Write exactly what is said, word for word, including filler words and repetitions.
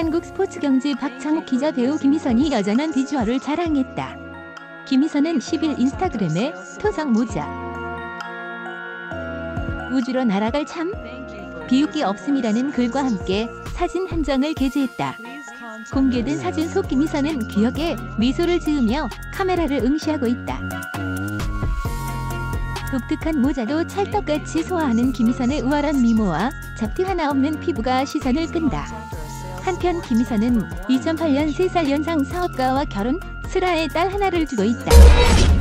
한국 스포츠경제 박창욱 기자 배우 김희선이 여전한 비주얼을 자랑했다. 김희선은 십 일 인스타그램에 토성 모자 우주로 날아갈 참 비웃기 없음이라는 글과 함께 사진 한 장을 게재했다. 공개된 사진 속 김희선은 귀엽게 미소를 지으며 카메라를 응시하고 있다. 독특한 모자도 찰떡같이 소화하는 김희선의 우아한 미모와 잡티 하나 없는 피부가 시선을 끈다. 한편 김희선은 이천팔 년 세 살 연상 사업가와 결혼, 슬아의 딸 하나를 두고 있다.